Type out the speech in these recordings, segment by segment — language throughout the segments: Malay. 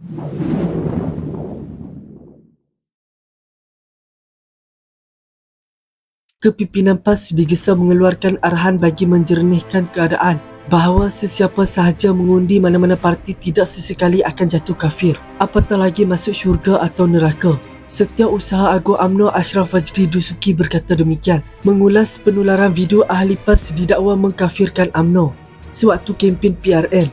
Kepimpinan PAS digesa mengeluarkan arahan bagi menjernihkan keadaan bahawa sesiapa sahaja mengundi mana-mana parti tidak sesekali akan jatuh kafir, apatah lagi masuk syurga atau neraka. Setiausaha Agung UMNO Ashraf Fajri Dusuki berkata demikian mengulas penularan video ahli PAS didakwa mengkafirkan UMNO sewaktu kempen PRN.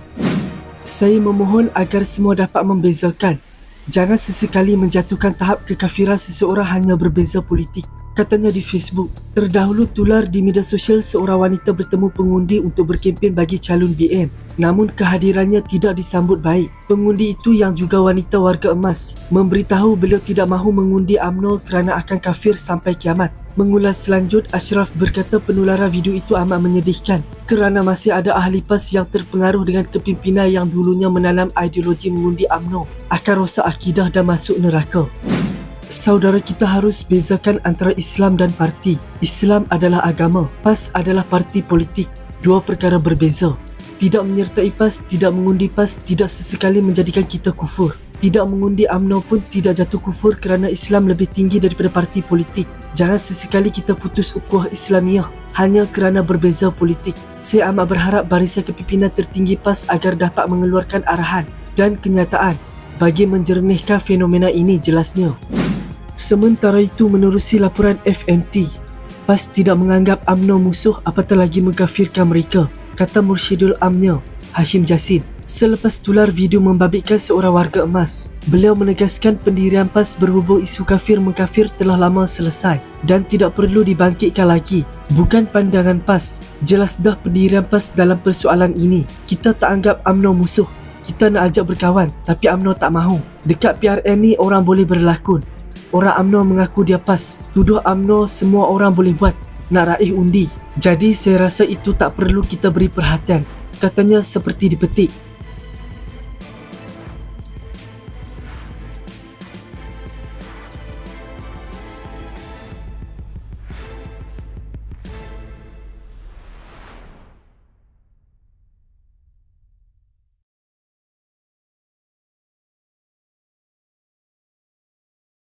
Saya memohon agar semua dapat membezakan. Jangan sesekali menjatuhkan tahap kekafiran seseorang hanya berbeza politik, katanya di Facebook. Terdahulu tular di media sosial seorang wanita bertemu pengundi untuk berkempen bagi calon BN. Namun kehadirannya tidak disambut baik. Pengundi itu yang juga wanita warga emas memberitahu beliau tidak mahu mengundi UMNO kerana akan kafir sampai kiamat. Mengulas selanjut, Ashraf berkata penularan video itu amat menyedihkan kerana masih ada ahli PAS yang terpengaruh dengan kepimpinan yang dulunya menanam ideologi mengundi UMNO akan rosak akidah dan masuk neraka. Saudara, kita harus bezakan antara Islam dan parti. Islam adalah agama, PAS adalah parti politik. Dua perkara berbeza. Tidak menyertai PAS, tidak mengundi PAS tidak sesekali menjadikan kita kufur. Tidak mengundi UMNO pun tidak jatuh kufur kerana Islam lebih tinggi daripada parti politik. Jangan sesekali kita putus ukhuwah Islamiah hanya kerana berbeza politik. Saya amat berharap barisan kepimpinan tertinggi PAS agar dapat mengeluarkan arahan dan kenyataan bagi menjernihkan fenomena ini, jelasnya. Sementara itu, menerusi laporan FMT, PAS tidak menganggap UMNO musuh apatah lagi mengkafirkan mereka, kata Mursyidul UMNO Hashim Jassin. Selepas tular video membabitkan seorang warga emas, beliau menegaskan pendirian PAS berhubung isu kafir-mengkafir telah lama selesai dan tidak perlu dibangkitkan lagi. Bukan pandangan PAS. Jelas dah pendirian PAS dalam persoalan ini. Kita tak anggap UMNO musuh. Kita nak ajak berkawan, tapi UMNO tak mahu. Dekat PRN ni orang boleh berlakon. Orang UMNO mengaku dia PAS. Tuduh UMNO semua orang boleh buat. Nak raih undi. Jadi saya rasa itu tak perlu kita beri perhatian. Katanya seperti dipetik.